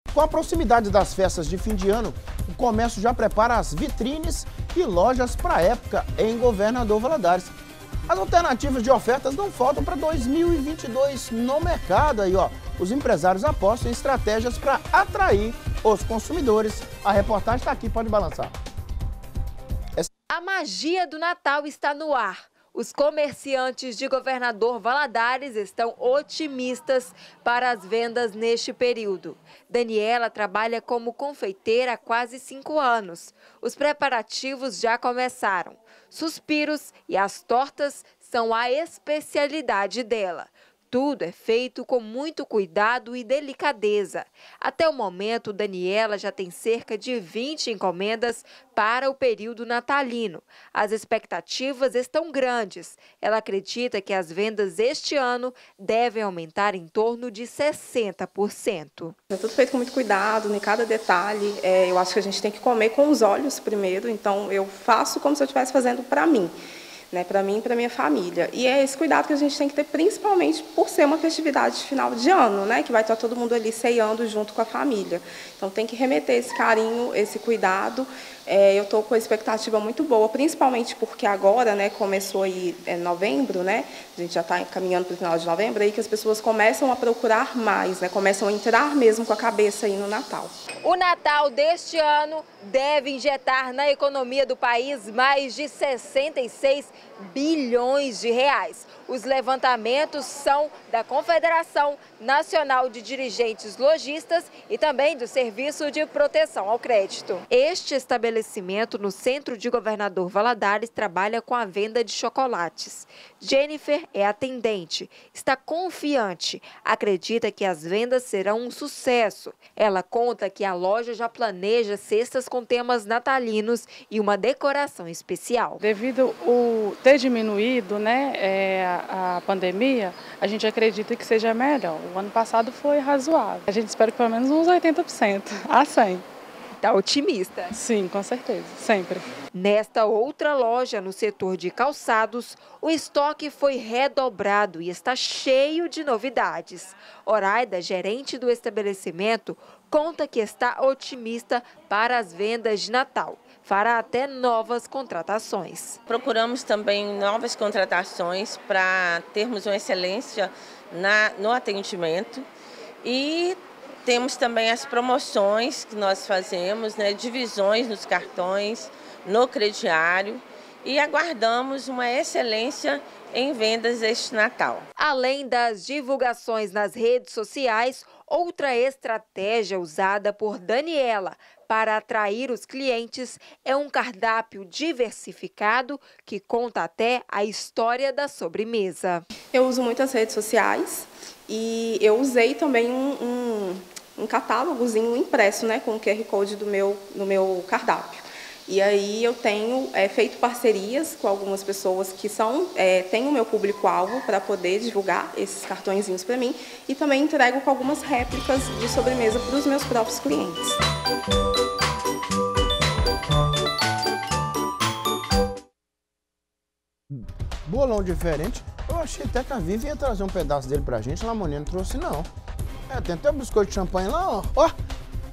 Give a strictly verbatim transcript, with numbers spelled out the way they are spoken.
Com a proximidade das festas de fim de ano, o comércio já prepara as vitrines e lojas para a época em Governador Valadares. As alternativas de ofertas não faltam para dois mil e vinte e dois no mercado. Aí, ó, os empresários apostam em estratégias para atrair os consumidores. A reportagem está aqui, pode balançar. A magia do Natal está no ar. Os comerciantes de Governador Valadares estão otimistas para as vendas neste período. Daniela trabalha como confeiteira há quase cinco anos. Os preparativos já começaram. Suspiros e as tortas são a especialidade dela. Tudo é feito com muito cuidado e delicadeza. Até o momento, Daniela já tem cerca de vinte encomendas para o período natalino. As expectativas estão grandes. Ela acredita que as vendas este ano devem aumentar em torno de sessenta por cento. É tudo feito com muito cuidado, em cada detalhe. É, eu acho que a gente tem que comer com os olhos primeiro, então eu faço como se eu estivesse fazendo para mim. Né, para mim e para minha família. E é esse cuidado que a gente tem que ter, principalmente por ser uma festividade de final de ano, né, que vai estar todo mundo ali ceando junto com a família. Então tem que remeter esse carinho, esse cuidado. É, eu estou com a expectativa muito boa, principalmente porque agora, né, começou aí é, novembro, né, a gente já está caminhando para o final de novembro, aí que as pessoas começam a procurar mais, né, começam a entrar mesmo com a cabeça aí no Natal. O Natal deste ano deve injetar na economia do país mais de sessenta e seis bilhões de reais. Os levantamentos são da Confederação Nacional de Dirigentes Lojistas e também do Serviço de Proteção ao Crédito. Este estabelecimento no centro de Governador Valadares trabalha com a venda de chocolates. Jennifer é atendente, está confiante, acredita que as vendas serão um sucesso. Ela conta que a loja já planeja cestas com temas natalinos e uma decoração especial. Devido o ter diminuído, né, é, a pandemia, a gente acredita que seja melhor. O ano passado foi razoável. A gente espera que pelo menos uns oitenta por cento a cem por cento. Está otimista? Sim, com certeza, sempre. Nesta outra loja, no setor de calçados, o estoque foi redobrado e está cheio de novidades. Oraida, gerente do estabelecimento, conta que está otimista para as vendas de Natal. Fará até novas contratações. Procuramos também novas contratações para termos uma excelência na, no atendimento e temos também as promoções que nós fazemos, né, divisões nos cartões, no crediário e aguardamos uma excelência em vendas este Natal. Além das divulgações nas redes sociais, outra estratégia usada por Daniela para atrair os clientes é um cardápio diversificado que conta até a história da sobremesa. Eu uso muitas redes sociais e eu usei também um, um, um catálogozinho impresso, né, com o Q R Code do meu, do meu cardápio. E aí eu tenho é, feito parcerias com algumas pessoas que são, é, têm o meu público-alvo para poder divulgar esses cartõezinhos para mim e também entrego com algumas réplicas de sobremesa para os meus próprios clientes. Bolão diferente. Eu achei até que a Vivi ia trazer um pedaço dele pra gente, a Lamonier não trouxe não. É, tem até um biscoito de champanhe lá, ó. Ó,